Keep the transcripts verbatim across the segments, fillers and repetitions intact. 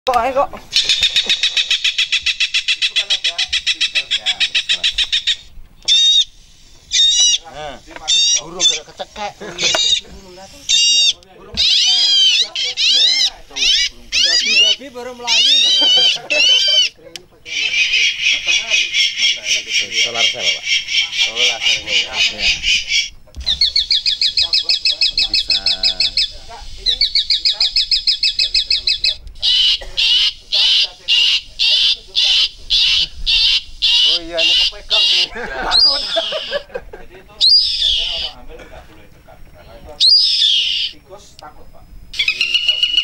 Kok ae kok. Itu kan ada filternya. Nah, burung kena kecekek. Burung kecekek. Nah, tuh burung kecekek. Babi baru melayu. Matahari. Matahari. Solar cell, Pak. Solar cell-nya. Ya. Kita buat supaya bisa. Enggak, ini kita dari teknologi Amerika. Oh iya, ini kepegang ini. Takut. Jadi itu hanya orang hamil nggak boleh dekat karena itu ada tikus takut, Pak. Jadi kalau kita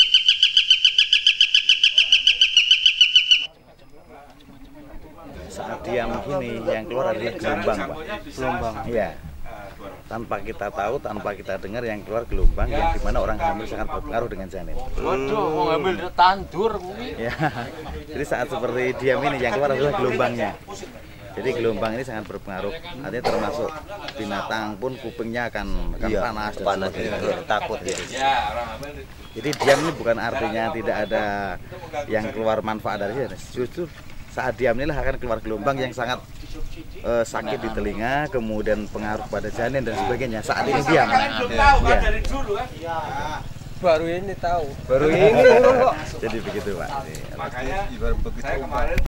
saat diam gini yang keluar adalah gelombang, Pak. Gelombang. Iya. Tanpa kita tahu, tanpa kita dengar yang keluar gelombang yang dimana orang hamil sangat berpengaruh dengan janin. Waduh, mau ngambil tandur mungkin. Ya. Jadi saat seperti diam ini yang keluar adalah gelombangnya. Jadi gelombang ini sangat berpengaruh. Artinya termasuk binatang pun kupingnya akan, akan Iya, panas dan panas sebagainya. takut ya. Ya, orang hamil. Jadi diam ini bukan artinya tidak ada yang keluar manfaat dari sini. Justru saat diam inilah akan keluar gelombang yang sangat uh, sakit di telinga, kemudian pengaruh pada janin dan sebagainya. Saat ini diam. Belum tahu kan Ya. dari dulu kan? Baru ini tahu. Baru ini kok. Jadi begitu, Pak. Makanya saya kemarin